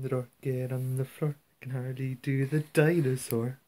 the door, get on the floor. Can hardly do the dinosaur.